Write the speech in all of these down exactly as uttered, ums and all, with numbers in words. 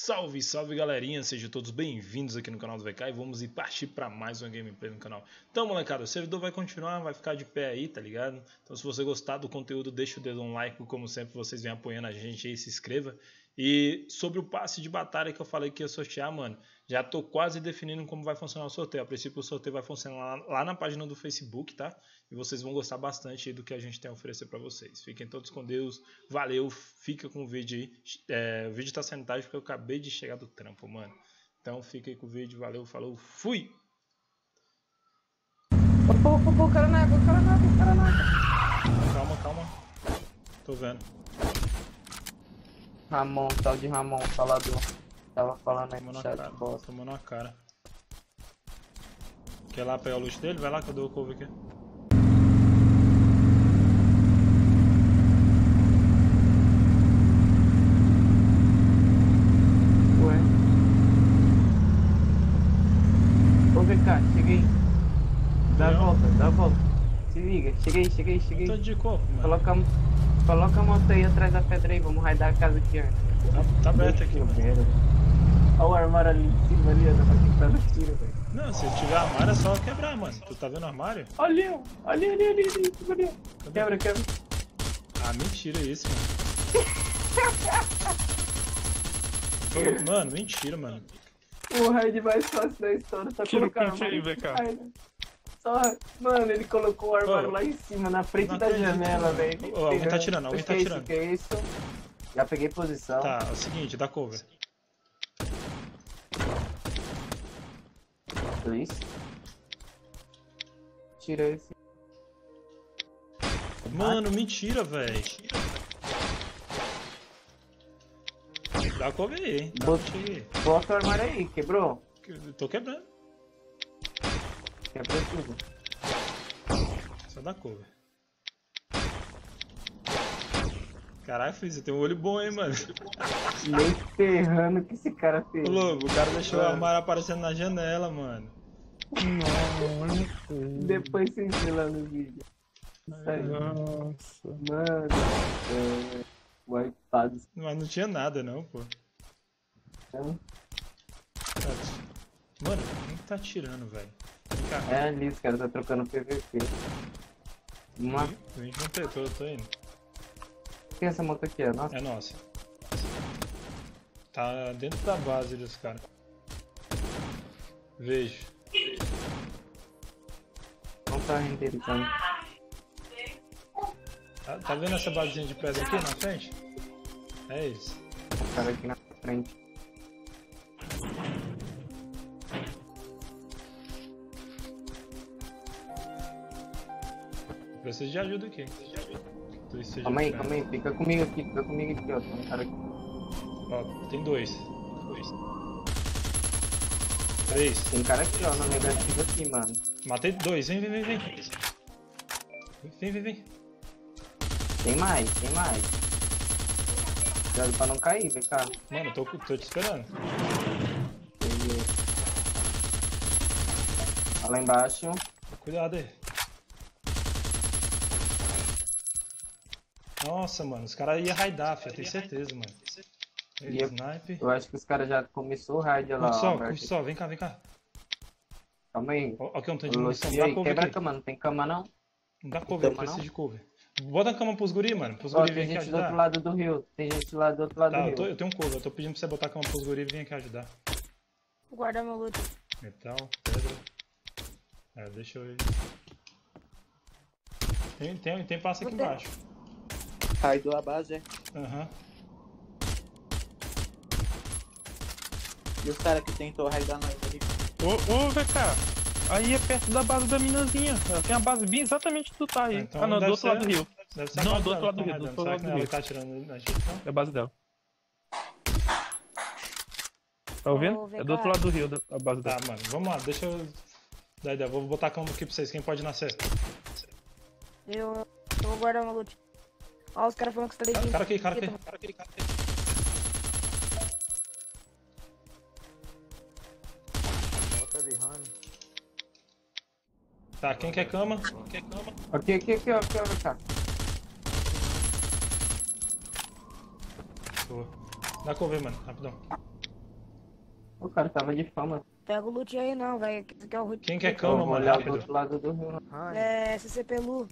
Salve, salve galerinha, sejam todos bem-vindos aqui no canal do V K e vamos ir partir para mais uma gameplay no canal. Então molecada, o servidor vai continuar, vai ficar de pé aí, tá ligado? Então se você gostar do conteúdo, deixa o dedo no like, como sempre vocês vêm apoiando a gente aí, se inscreva. E sobre o passe de batalha que eu falei que ia sortear, mano, já tô quase definindo como vai funcionar o sorteio. A princípio o sorteio vai funcionar lá, lá na página do Facebook, tá? E vocês vão gostar bastante aí do que a gente tem a oferecer pra vocês. Fiquem todos com Deus, valeu, fica com o vídeo aí. É, o vídeo tá saindo tarde porque eu acabei de chegar do trampo, mano. Então fica aí com o vídeo, valeu, falou, fui! Opa, opa, opa, o cara na água, o cara na água, o cara na água. Calma, calma. Tô vendo. Ramon, tal de Ramon, falador. Tava falando aí Tomou no na chat, cara, bosta. tomou na cara. Quer ir lá pegar o luxo dele? Vai lá que eu dou o cover aqui. Ué. Ô, V K, cheguei. Dá a Não. volta, dá a volta. Se liga, cheguei, cheguei, cheguei. Tô de corpo, mano. Coloca, coloca a moto aí atrás da pedra aí, vamos raidar a casa aqui antes. Tá, tá aberto aqui, mano. Olha o armário ali em cima ali, ó, dá pra tentar no tiro, velho. Não, se tiver armário é só quebrar, mano. Tu tá vendo o armário? Olha ali, ó. Ali, ali, ali, ali, ali. Quebra, quebra. Ah, mentira isso, mano. Mano, mentira, mano. O raid mais fácil da história, só Tira o colocar print aí, V K. Só, mano, ele colocou o armário Ô, lá em cima, na frente não da acredito, janela, mano. velho. Ô, alguém tá tirando, alguém Que tá é isso, tirando. Que é isso? Já peguei posição. Tá, é o seguinte, dá cover. Dois. Tira esse. Mano, mentira, velho. Dá cover aí, hein. Tá, Bot- cheguei. Bota o armário aí, quebrou? Tô quebrando. Quebrou tudo. Só dá cover. Caralho, Freeza, tem um olho bom, hein, mano. Nem ferrando que esse cara fez. Ô, louco, o cara deixou o armário aparecendo na janela, mano. Depois você vê lá no vídeo. Isso aí. Nossa. Mano, é... wipeado. Mas não tinha nada, não, pô. Então, Mano, quem que tá atirando, velho? Vem cá. é ali, os caras tá trocando P V P. Uma... Vem com o T, tô, tô indo. Quem é essa moto aqui? É nossa? É nossa. Tá dentro da base dos caras. Vejo. Não tá renderizando. Tá, tá vendo essa basezinha de pedra aqui na frente? É isso. O cara aqui na frente. Preciso de ajuda aqui. Tu esteja Calma aí, perto. calma aí. Fica comigo aqui, fica comigo aqui, ó. Tem um cara aqui. Ó, tem dois. Dois. Três. Tem um cara aqui, ó, no negativo aqui, mano. Matei dois. Vem, vem, vem, vem. Vem, vem, vem. Tem mais, tem mais. Cuidado pra não cair, vem cá. Mano, eu tô, tô te esperando. Beleza. Ó lá embaixo. Cuidado aí. Nossa, mano, os caras iam raidar, filho, eu tenho certeza, mano. Ei, Ia- Snipe. Eu acho que os caras já começou o raid lá, Curte ó. só, Alberto. curte só, vem cá, vem cá. Calma aí. Ó, aqui, não tem de Ô, munição. Luci, Dá aí, cover quebra a aqui. cama, não tem cama não? Não dá cover, Cama, preciso não? de cover. Bota a cama pros guri, mano. Pros Ó, guri tem virem aqui gente do outro ajudar. lado do rio. Tem gente lá do outro lado Tá, do eu, tô, rio. eu tenho um cover, eu tô pedindo pra você botar a cama pros guri e vir aqui ajudar. Vou guardar meu loot. Metal, pedra. É, deixa eu ir. Tem, tem, tem passo aqui Vou ter- embaixo. Raidou a base, é? Aham. E os caras que tentou raidar nós ali? Ô, ô, V K, aí é perto da base da minazinha. Ela tem a base bem exatamente do tá aí. Então ah, não, do deve outro lado ser- do rio. Deve ser a Não, base do outro dela lado do que rio, tá do raidando. outro Será lado que do ela rio. tá atirando na gente, não? É a base dela. Tá ouvindo? Ô, V K. É do outro lado do rio, a base Tá, dela. mano, vamos lá, deixa eu dar ideia. Vou botar a cama aqui pra vocês, quem pode nascer? Eu, eu vou guardar meu loot. Ó, os caras falando que você tá Cara, daqui. cara aqui, cara aqui. Cara aqui, cara aqui. Tá, quem quer cama? Quem quer cama? Aqui, aqui, aqui, ó, aqui, ó, cá. Boa. Dá cover, mano, rapidão. O cara tava de fama. Pega o loot aí não, velho. Esse aqui é o loot. Quem quer Eu cama, vou mano? olhar do Rápido. outro lado do rio. É, C C P Lu.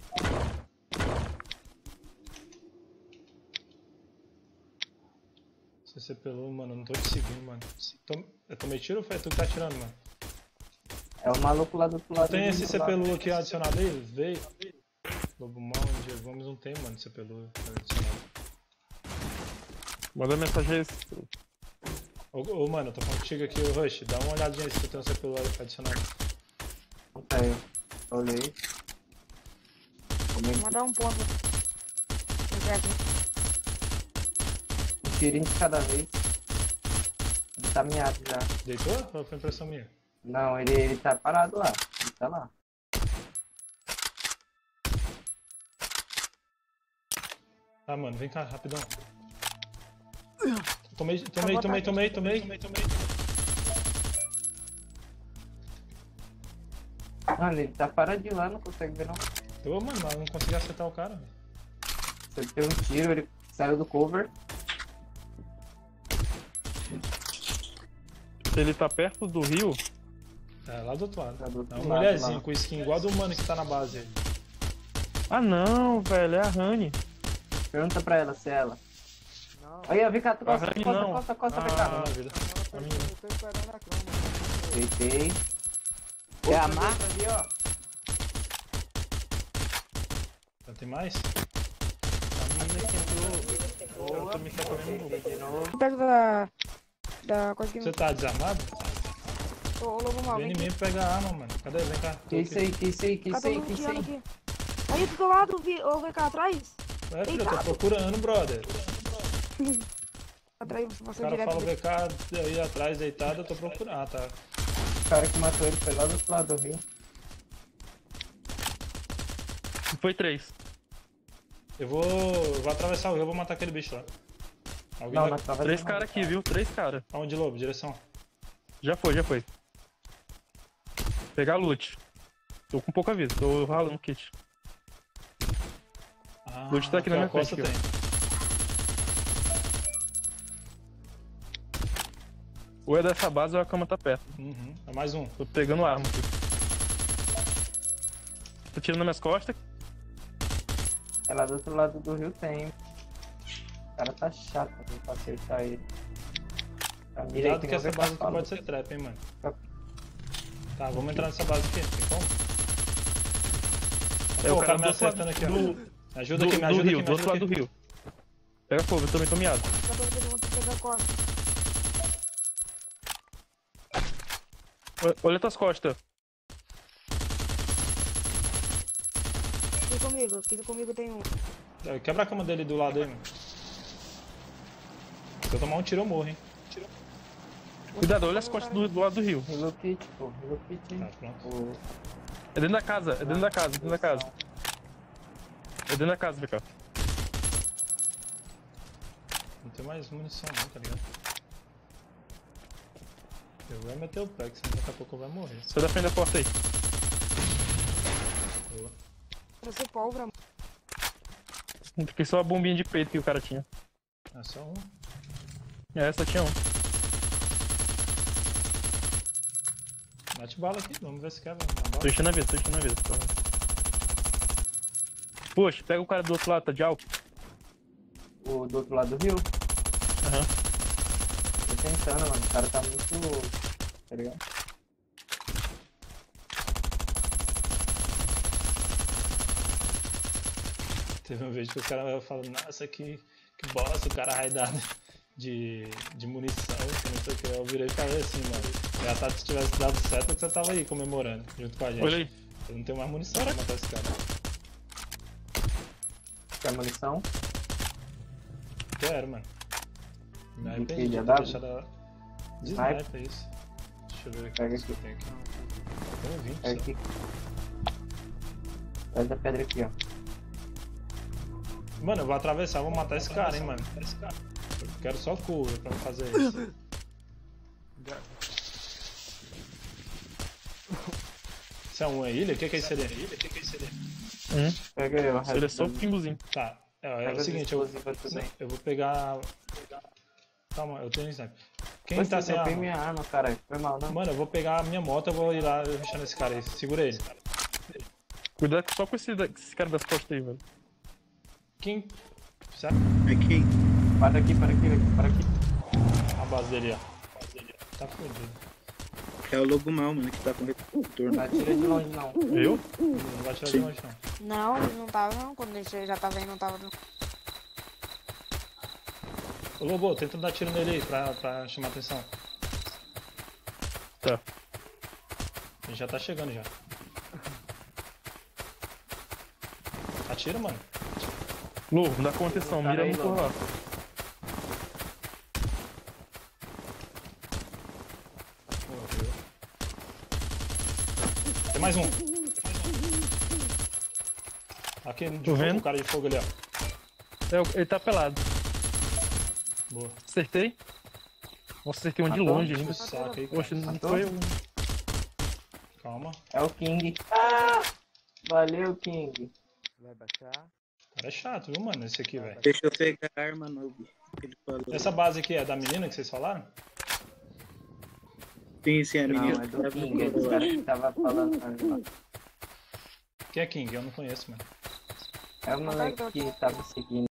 C C pelo, mano, eu não tô te seguindo, mano. Tô- Eu tomei tiro ou foi tu que tá tirando, mano? É o maluco lá do outro lado. Tem do esse rio C lá. P L U aqui adicionado aí? Veio. Lobo Mal, Diego Gomes não tem, mano, C P L U adicionado. Manda mensagem aí. Ô, ô, mano, eu tô falando contigo aqui, ô Rush, dá uma olhadinha aí se tu tem um C P L U adicionado. Não tenho. Olhei. Vou mandar um ponto. Um tirinho de cada vez. Ele tá miado já. Deitou? Ou foi impressão minha? Não, ele, ele tá parado lá. Ele tá lá. Tá, mano, vem cá, rapidão. Tomei, tomei, tomei, tomei, tomei, tomei, tomei. Mano, ele tá paradinho lá, não consegue ver não. Ô, mano, mas eu não consegui acertar o cara, velho. Você deu um tiro, ele saiu do cover. Ele tá perto do rio. É, lá do outro lado. Tá do outro É um lado mulherzinho lá. com skin igual a do mano que tá na base aí. Ah não, velho, é a Rani. Pergunta pra ela se é ela. Aí, ó, vem cá, tu costa, Rani costa, não. costa, costa, Ah. vem cá. Tá na vida. A minha. Eu tô esperando a cama. Deitei. É a marca ali, ó. Já tem mais? A mina que entrou. Eu também quero comer De novo. Perto da. Da coisa que. Você tá desarmado? Ô, ô, Lobo Mal, Vem vem em mim pega a arma, mano. Cadê? Vem cá. Tô Que isso aqui. aí, que isso aí, que isso Cadê aí, o que isso luteando aí. aqui? Aí do teu lado, vi. Ô, vem cá atrás. É, filho, eu Eita. tô procurando, brother. Atrás, você O passou cara direto. fala V K aí atrás deitado, eu tô procurando. Ah, tá. O cara que matou ele foi lá do outro lado do rio. Foi três. Eu vou. Eu vou atravessar o rio, eu vou matar aquele bicho lá. Alguém Não, vai... na tava Três caras aqui, viu? Três caras. Aonde, Lobo? Direção. Já foi, já foi. Pegar loot. Tô com pouca vida, tô ralando o kit. Ah, Loot tá aqui na minha Costa frente, tem. Ou é dessa base ou a cama tá perto. Uhum. É mais um. Tô pegando arma aqui. Tô tirando nas minhas costas. É lá do outro lado do rio tem. O cara tá chato viu, pra acertar ele. A mira aí Cuidado que que nem essa o base V K aqui falou. pode ser trap, hein, mano. Tá. Tá, vamos entrar nessa base aqui. Tem como? É Pô, o o cara cara me do outro lado acertando aqui, ó. do, Me ajuda do, aqui, me do ajuda rio, aqui, do me outro ajuda lado do aqui. rio. Pega fogo, eu também tô miado. Acabou de vou ter que pegar a costa. Olha- Olha tuas costas. Aqui comigo, aqui comigo tem um. É, quebra a cama dele do lado aí, mano. Se eu tomar um tiro, eu morro, hein. Cuidado, olha as costas do, do lado do rio. Hello Kit, pô. Hello Kit. Tá, pronto. O... É dentro da casa, é dentro da casa, é dentro da casa. É dentro da casa, V K. Não tem mais munição não, tá ligado? Eu vou meter o pé, que senão daqui a pouco eu vou morrer. Sai da frente da porta aí. Boa. Pra ser pólvora, mano. Fiquei só a bombinha de peito que o cara tinha. É só um. É, essa tinha um. Mete bala aqui, vamos ver se quebra. Na Tô bala. enchendo a vida, tô enchendo a vida. Tô... Poxa, pega o cara do outro lado, tá de álcool. o do outro lado do rio. Aham. Tô tentando, mano. O cara tá muito. Tá ligado? Teve um vídeo que o cara falando, nossa, que, que bosta, o cara raidado de, de munição, que não sei o que. Eu virei e falei assim, mano. Engraçado se tivesse dado certo que você tava aí comemorando, junto com a gente. Olha aí. Eu não tenho mais munição pra matar esse cara. Quer munição? Quero, mano. Me De arrependi que? de De ter A W? deixado ela... De Sniper? sniper, isso. Deixa eu ver aqui Pega o que eu aqui. tenho aqui. Tenho vinte Pega só. aqui. Traz a pedra aqui, ó. Mano, eu vou atravessar, vou matar esse cara, hein, mano. Esse cara. Eu quero só cover pra fazer isso. Isso é uma ilha? O que que é isso ali? Hum. Pega aí, ó. Ele é só o pingozinho. Tá, é, é Pega o as seguinte, eu, explosivas também. eu vou pegar... Calma, eu tenho sniper. Quem Você tá sem dropei arma? minha arma, caralho. Foi mal, não? Mano, eu vou pegar a minha moto e vou ir lá fechar nesse cara aí. Segura ele. Cuidado só com esse, da- esse cara das costas aí, velho. Quem. Certo? Aqui. Para aqui, para aqui, para aqui. A base dele, ó. Tá fodido. É o lobo mal, mano, que tá com retorno. Não atira de longe, não. Eu? Não vai tirar de longe, não. Não, ele não tava não. Quando ele já tava aí, não tava não. Ô Lobo, tenta dar tiro nele aí pra, pra chamar atenção. Tá. Ele já tá chegando já. Atira, mano. Lu, não dá contenção, mira Caralho, no por lá. Morreu. Tem mais um. Aqui, de Tô fogo, vendo. o cara de fogo ali, ó. É, ele tá pelado. Boa. Acertei. Nossa, acertei um de Matou? longe ainda. Saca aí, Poxa, cara. não Matou? foi eu. Calma. É o King. Ah! Valeu, King. Vai baixar. O cara é chato, viu, mano? Esse aqui, velho. Deixa eu pegar a arma, noob. Que ele falou. Essa base aqui é da menina que vocês falaram? Sim, sim, a Não, menina. é do King. É dos caras que tava falando ali, ó. Quem é King? Eu não conheço, mano. É o moleque que tava seguindo.